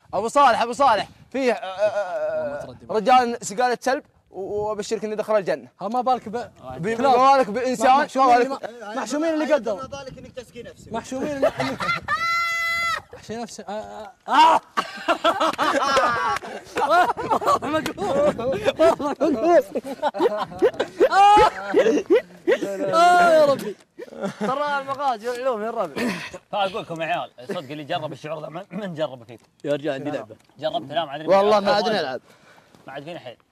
ابو صالح فيه رجال سقالة سلب وابشرك اني دخل الجنه. ها ما بالك ما بالك بانسان محشومين اللي قدروا. ما بالك انك تسقي نفسك. محشومين اللي احشي نفسي. يا ربي ترى المقاس علوم يا الربع. فاقول لكم يا عيال صدق اللي جرب الشعور ذا من جربه فيكم؟ يا رجال عندي لعبه. جربت لا ما عاد والله ما عاد نلعب. ما عاد فينا حيل.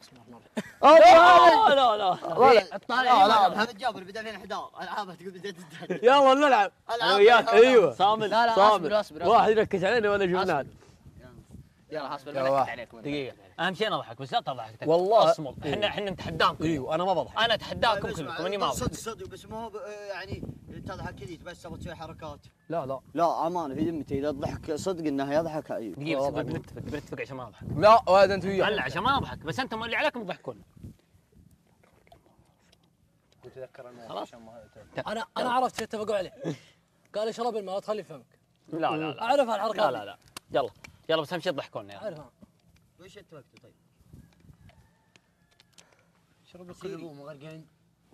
لا لا محمد جابر بدا فينا حدار العابها تقول بديت تدهن. يلا نلعب انا وياك. ايوه صامل. لا صامل. واحد يركز علينا ولا جبناه. يلا اصبر بنكت عليكم دقيقة اهم شيء نضحك بس لا تضحك. والله اصمل. احنا نتحداكم. ايوه انا ما بضحك. انا اتحداكم كلكم اني ما صدق صدق بس مو يعني تضحك كذي بس تسوي حركات. لا امانه في ذمتي اذا ضحك صدق انه يضحك. ايوه دقيقة بس بنتفق عشان ما نضحك. لا وهذا انت وياه. لا عشان ما نضحك بس انتم اللي عليكم تضحكون. خلاص. انا عرفت شو اتفقوا عليه. قال اشرب الماء وتخلي فمك. لا اعرفها الحركه. لا يلا بس اهم شيء تضحكون يعني. اعرفها. وش اتفقتوا طيب؟ شرب القلوب مغرقين.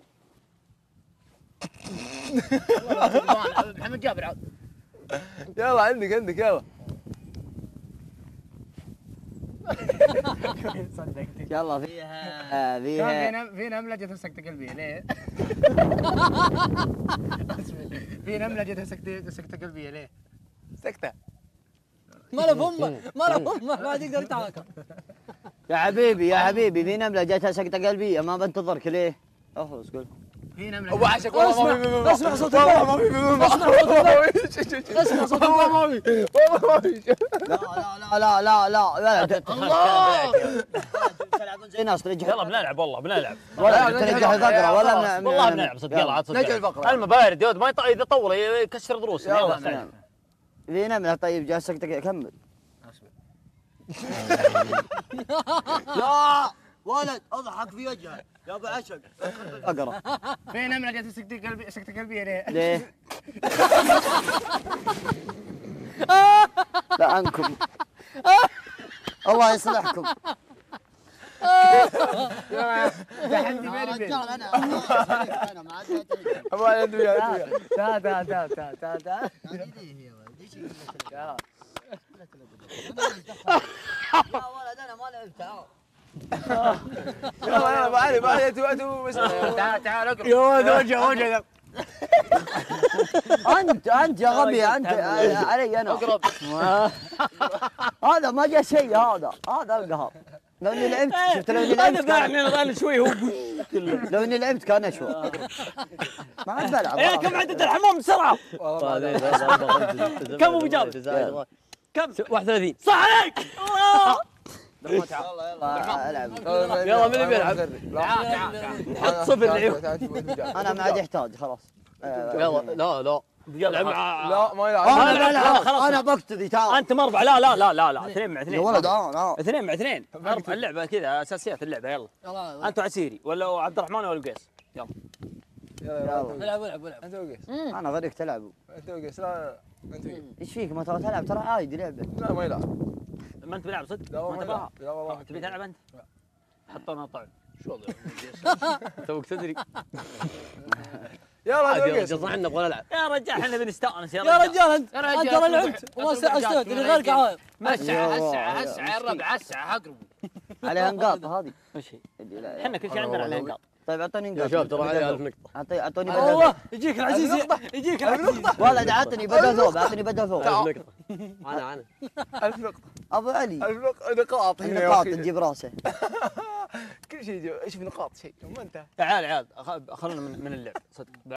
محمد جابر عاد. يلا عندك يلا. يلا فيها في نملة جت سكتة قلبي ليه؟ في نملة جت سكتة قلبي ليه؟ سكتة. ما له فمه ما عاد يقدر يتحرك. يا حبيبي في نمله جاتها سكته قلبيه ما بنتظرك ليه؟ اخلص قول. في نملة ابو عشق والله ما في اسمع صوت والله ما في اسمع صوت والله ما في والله ما في. لا الله تلعبون زي ناس ترجح. يلا بنلعب والله بنلعب. ولا ترجح الفقره ولا والله بنلعب صدق يلا عاد صدق. نجي الفقرة. المبارد يود ما اذا طول يكسر ضروس. يلا في نمله طيب جات سكته كمل. لا ولد اضحك في وجهه يا ابو عشق. اقرا. في نملة جت سكتة قلبي ليه؟ ليه؟ لا عنكم الله يصلحكم. يا حمدي يا ماني رجال انا ما عاد ابو علي انت وياه. تعال يا ولد انا ما لعبت يلا ابو علي انت بس. تعال اقرب. يا ولد وجهك. انت يا غبي انت علي انا. اقرب. هذا ما جاء شيء هذا القهر. لو اني لعبت شفت لو اني لعبت انا شوي هو لو اني لعبت كان اشوى. ما عاد بلعب. يا كم عدد الحمام بسرعه. كم ابو جابر؟ كم 31 صح عليك. يلا العب. يلا من بيلعب؟ حط صفر العيون. انا ما عاد يحتاج خلاص. يلا لا لا ما يلعب. انا بقتدي تعال. انت مربع. لا 2 مع 2 يا ولد 2 مع 2 اربع اللعبه كذا اساسيات اللعبه. يلا انت عسيري ولا عبد الرحمن ولا قيس. يلا العب انت وقيس. انا غيرك تلعبوا. انت وقيس. لا انت وقيس. ايش فيك ما ترى تلعب ترى عادي لعبه. لا ما يلعب. ما انت بلعب صدق. لا ما والله تبغاها. لا والله. تبي تلعب انت؟ حطنا طعم. شو توك تدري. يلا انت وقيس. احنا نبغى نلعب يا رجال. احنا بنستانس يا رجال انت ترى لعبت وما استوعبت اللي غيرك عايض. هسع الربع هسع اقرب. عليها نقاط هذه. وش هي؟ احنا كل شيء عندنا عليه نقاط. طيب اعطوني نقاط. يا شباب ترى علي 1000 نقطة. اعطوني بدل. والله يجيك العزيز يجيك العزيز. ولد اعطني بدل ثوب اعطني بدل ثوب. 1000 نقطة. انا 1000 نقطة. ابو علي 1000 نقاط هنا. نقاط نجيب راسه. كل شيء ايش في نقاط شيء ما انتهى. عيال خلونا من اللعب صدق.